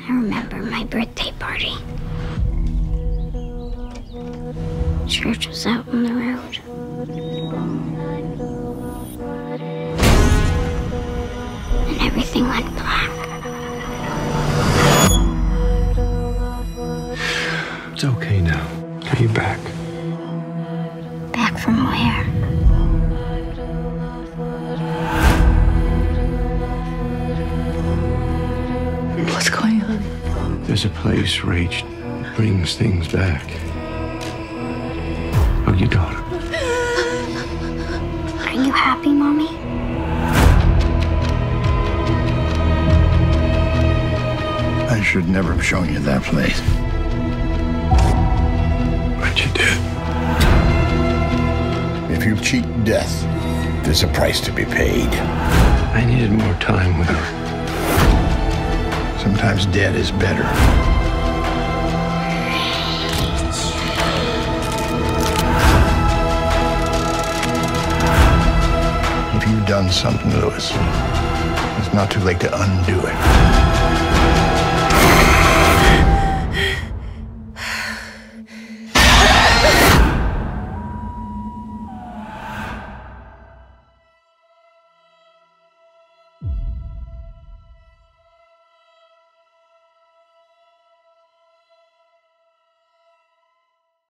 I remember my birthday party. Church was out on the road. And everything went black. It's okay now. Are you back? Back from where? What's going on? There's a place, Rach, that brings things back. Hug your daughter. Are you happy, Mommy? I should never have shown you that place. But you did. If you cheat death, there's a price to be paid. I needed more time with her. Sometimes dead is better. If you've done something, Louis, it's not too late to undo it.